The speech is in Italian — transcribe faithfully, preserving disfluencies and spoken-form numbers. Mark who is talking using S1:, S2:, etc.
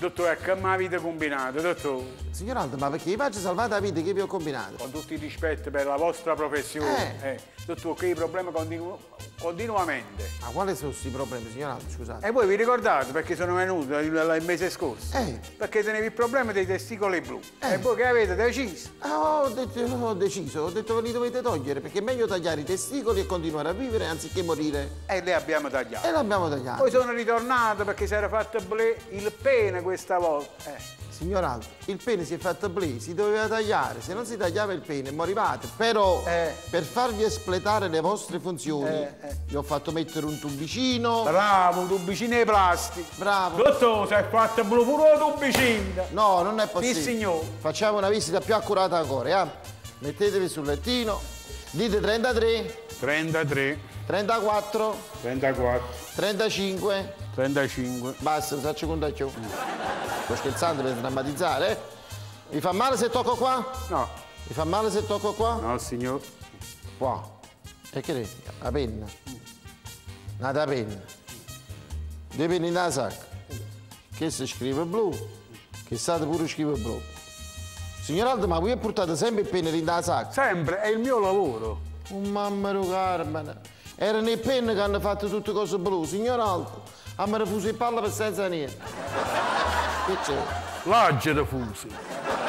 S1: Dottore, che mi avete combinato, dottore?
S2: Signor Aldo, ma perché vi faccio salvare la vita che vi ho combinato?
S1: Con tutto il rispetto per la vostra professione, eh. Eh, dottore, che i problemi continuano continuamente.
S2: Ma quali sono questi problemi, signor Aldo, scusate?
S1: E voi vi ricordate perché sono venuto il, il mese scorso?
S2: Eh.
S1: Perché tenevi il problema dei testicoli blu.
S2: Eh.
S1: E voi che avete deciso?
S2: Ah, ho, detto, ho deciso, ho detto che li dovete togliere, perché è meglio tagliare i testicoli e continuare a vivere anziché morire.
S1: E li abbiamo tagliati.
S2: E l'abbiamo tagliato.
S1: Poi sono ritornato perché si era fatto ble il pene questa volta. Eh.
S2: Signor Aldo, il pene si è fatto ble, si doveva tagliare, se non si tagliava il pene morivate. Però,
S1: Eh.
S2: per farvi espletare le vostre funzioni,
S1: Eh, eh.
S2: vi ho fatto mettere un tubicino.
S1: Bravo, un tubicino di plastica.
S2: Bravo.
S1: Dottore, si è fatto blu pure un tubicino.
S2: No, non è possibile.
S1: Sì, signore.
S2: Facciamo una visita più accurata ancora, eh? Mettetevi sul lettino, dite trentatré,
S1: trentatré,
S2: trentaquattro,
S1: trentaquattro,
S2: trentacinque.
S1: trentacinque.
S2: Basta, non faccio conto più. Sto scherzando per drammatizzare, eh? Mi fa male se tocco qua?
S1: No.
S2: Mi fa male se tocco qua?
S1: No, signor.
S2: Qua. E che è? La penna. Una penna. Due penni nella sacca. Che si scrive blu. Che state pure scrive blu. Signor Aldo, ma voi portate sempre il penne in sacca?
S1: Sempre, è il mio lavoro.
S2: Oh mamma mia Carmine. Erano i penni che hanno fatto tutte cose blu, signor Aldo. Hanno refuso in palla per senza niente. Che c'è?
S1: L'agge da fusi.